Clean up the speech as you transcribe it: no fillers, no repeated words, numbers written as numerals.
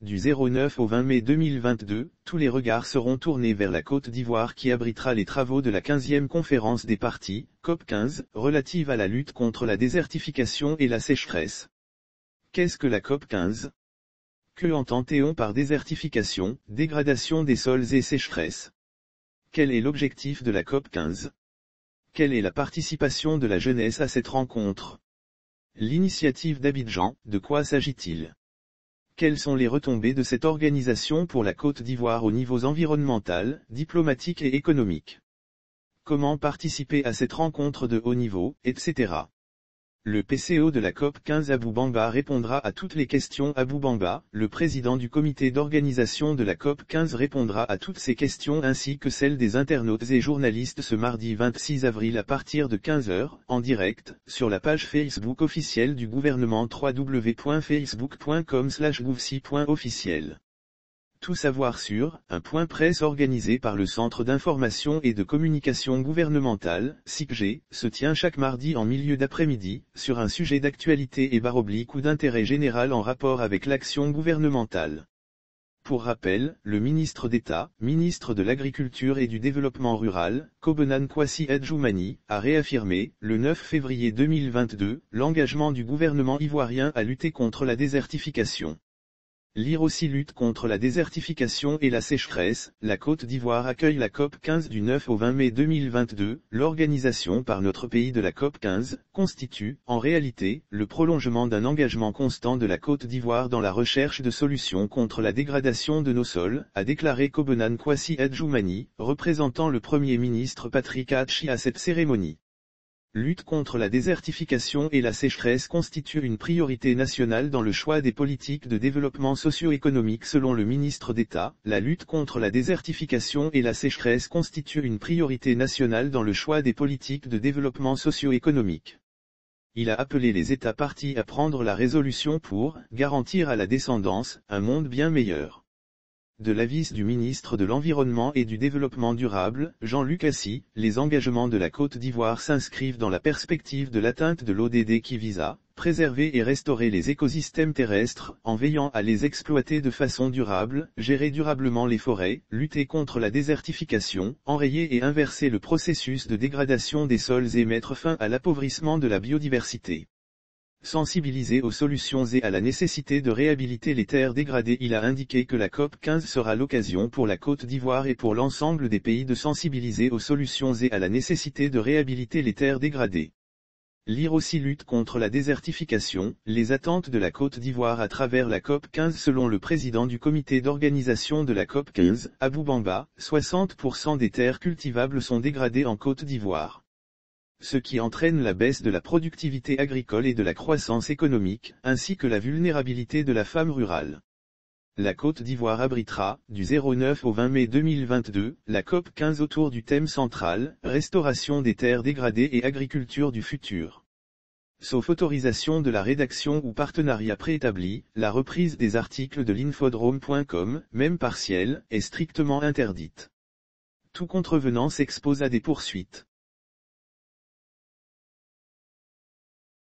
Du 09 au 20 mai 2022, tous les regards seront tournés vers la Côte d'Ivoire qui abritera les travaux de la 15e conférence des parties, COP15, relative à la lutte contre la désertification et la sécheresse. Qu'est-ce que la COP15? Que entend-on par désertification, dégradation des sols et sécheresse? Quel est l'objectif de la COP15? Quelle est la participation de la jeunesse à cette rencontre? L'initiative d'Abidjan, de quoi s'agit-il? Quelles sont les retombées de cette organisation pour la Côte d'Ivoire aux niveaux environnemental, diplomatique et économique? Comment participer à cette rencontre de haut niveau, etc. Le PCO de la COP15 Abou Bamba répondra à toutes les questions. Abou Bamba, le président du comité d'organisation de la COP15 répondra à toutes ces questions ainsi que celles des internautes et journalistes ce mardi 26 avril à partir de 15 h, en direct, sur la page Facebook officielle du gouvernement www.facebook.com/gouv6.officiel. Tout savoir sur, un point presse organisé par le Centre d'information et de communication gouvernementale, CICG, se tient chaque mardi en milieu d'après-midi, sur un sujet d'actualité et ou d'intérêt général en rapport avec l'action gouvernementale. Pour rappel, le ministre d'État, ministre de l'Agriculture et du Développement rural, Kobenan Kwasi Adjoumani, a réaffirmé, le 9 février 2022, l'engagement du gouvernement ivoirien à lutter contre la désertification. Lire aussi lutte contre la désertification et la sécheresse, la Côte d'Ivoire accueille la COP15 du 9 au 20 mai 2022, l'organisation par notre pays de la COP15, constitue, en réalité, le prolongement d'un engagement constant de la Côte d'Ivoire dans la recherche de solutions contre la dégradation de nos sols, a déclaré Kobenan Kwasi Adjoumani, représentant le Premier ministre Patrick Hatchi à cette cérémonie. Lutte contre la désertification et la sécheresse constitue une priorité nationale dans le choix des politiques de développement socio-économique selon le ministre d'État. La lutte contre la désertification et la sécheresse constitue une priorité nationale dans le choix des politiques de développement socio-économique. Il a appelé les États parties à prendre la résolution pour garantir à la descendance un monde bien meilleur. De l'avis du ministre de l'Environnement et du Développement durable, Jean-Luc Assy, les engagements de la Côte d'Ivoire s'inscrivent dans la perspective de l'atteinte de l'ODD qui vise à préserver et restaurer les écosystèmes terrestres, en veillant à les exploiter de façon durable, gérer durablement les forêts, lutter contre la désertification, enrayer et inverser le processus de dégradation des sols et mettre fin à l'appauvrissement de la biodiversité. Sensibilisé aux solutions et à la nécessité de réhabiliter les terres dégradées, il a indiqué que la COP15 sera l'occasion pour la Côte d'Ivoire et pour l'ensemble des pays de sensibiliser aux solutions et à la nécessité de réhabiliter les terres dégradées. Lire aussi lutte contre la désertification, les attentes de la Côte d'Ivoire à travers la COP15 selon le président du comité d'organisation de la COP15, Abou Bamba, 60% des terres cultivables sont dégradées en Côte d'Ivoire. Ce qui entraîne la baisse de la productivité agricole et de la croissance économique, ainsi que la vulnérabilité de la femme rurale. La Côte d'Ivoire abritera, du 09 au 20 mai 2022, la COP15 autour du thème central, restauration des terres dégradées et agriculture du futur. Sauf autorisation de la rédaction ou partenariat préétabli, la reprise des articles de l'infodrome.com, même partielle, est strictement interdite. Tout contrevenant s'expose à des poursuites.